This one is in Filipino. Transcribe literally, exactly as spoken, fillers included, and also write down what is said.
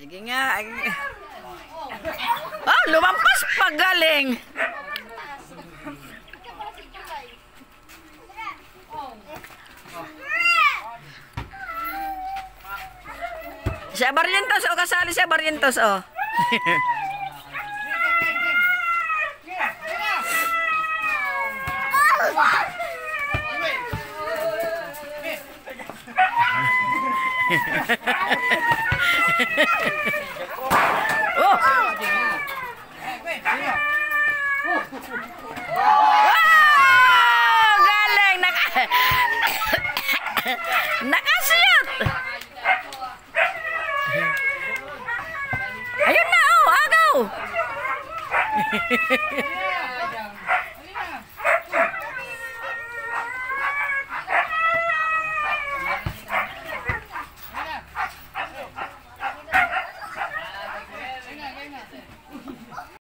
Sige nga. Oh, lumampas pa galing. Siya Barrientos, o kasali siya Barrientos, oh. Oh. Wow! Galing naka nakasiyot. Ayun na, oh, agaw.